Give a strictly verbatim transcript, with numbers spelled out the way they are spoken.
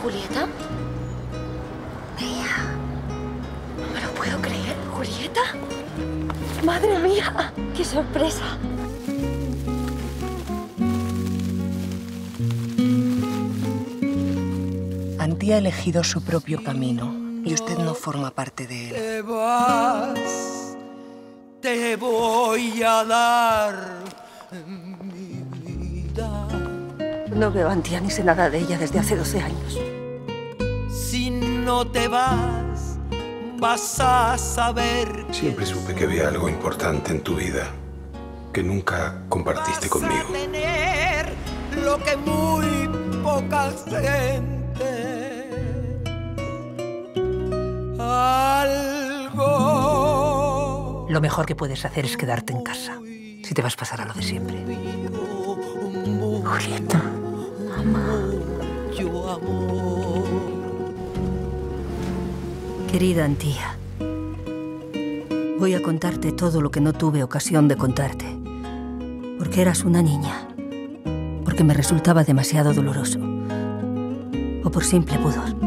¿Julieta? Mía. No me lo puedo creer. ¿Julieta? ¡Madre mía! ¡Qué sorpresa! Antía ha elegido su propio camino y usted no forma parte de él. Te vas, te voy a dar mi vida. No veo a Antía ni sé nada de ella desde hace doce años. Si no te vas, vas a saber. Siempre supe que había algo importante en tu vida que nunca compartiste conmigo. Vas a tener lo que muy poca gente. Algo. Lo mejor que puedes hacer es quedarte en casa, si te vas a pasar a lo de siempre. Julieta, mamá. Yo amor. Querida Antía, voy a contarte todo lo que no tuve ocasión de contarte, porque eras una niña, porque me resultaba demasiado doloroso, o por simple pudor.